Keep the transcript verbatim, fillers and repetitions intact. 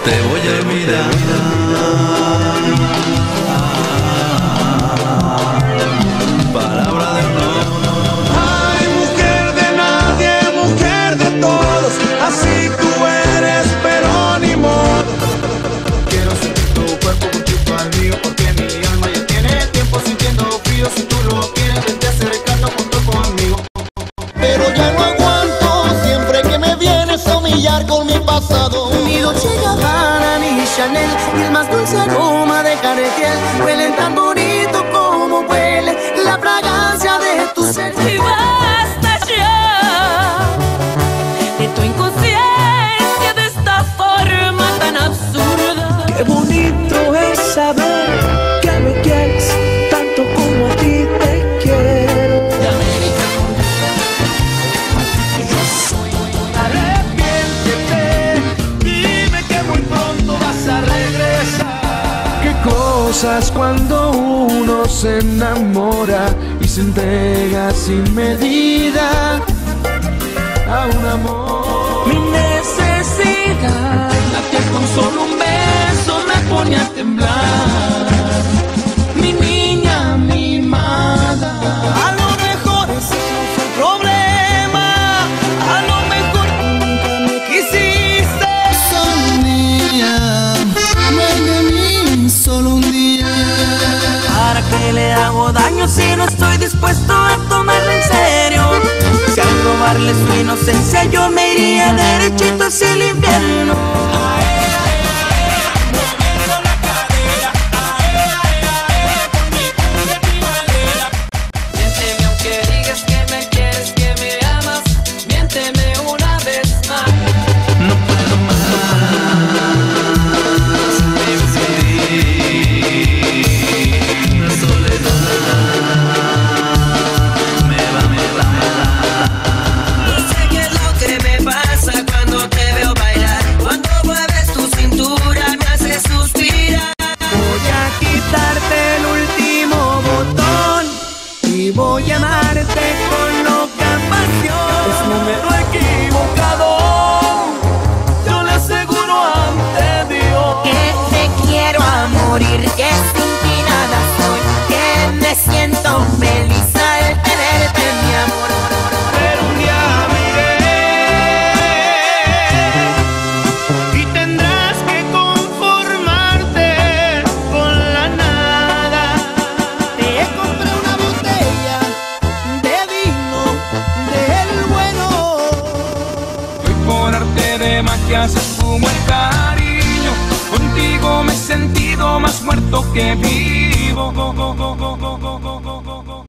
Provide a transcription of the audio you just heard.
te voy a olvidar. Palabra de honor. Ay, mujer de nadie, mujer de todos, así tú eres, pero ni modo. Quiero sentir tu cuerpo junto al mío, porque mi alma ya tiene tiempo sintiendo frío. Si tú lo quieres, vente acercando junto conmigo. Pero ya no aguanto siempre que me vienes a humillar con mi pasado. Mi Dolce Gabbana, mi Chanel y el más dulce aroma de Cartier huelen tan bonito como huele la fragancia de tu ser. Y basta ya de tu inconsciencia, de esta forma tan absurda. Qué bonito es saber que me quieres tanto como a ti te quiero. De América, yo soy. Arrepiéntete, dime que muy pronto vas a regresar. Qué cosas cuando uno se enamora y se entrega sin medida a un amor. Mi necesidad, la que con solo un beso me pone a temblar. Mi niña mimada. a lo mejor ese no fue el problema, a lo mejor nunca me quisiste. Solo un día, no es de mí, solo un día. ¿Para qué le hago daño si no estoy dispuesto a tomarlo en serio? Si al robarle su inocencia yo me iría derechito hacia el infierno. Miénteme aunque digas que me quieres, que me amas. Miénteme una vez más. No puedo más vivir sin ti. La soledad me va, me va, me va. No sé qué es lo que me pasa cuando te veo bailar. Cuando mueves tu cintura me hace suspirar. Voy a quitarte el último botón y voy a amarte con loca pasión. Es número equivocado, yo le aseguro ante Dios. Que te quiero a morir, que sin ti nada soy, que me siento feliz al tenerte, mi amor. Pero un día miré y tendrás que conformarte con la nada. Te compré una botella de vino del bueno. Hoy por arte de magia se esfumó el cariño. Contigo me he sentido más muerto que vivo.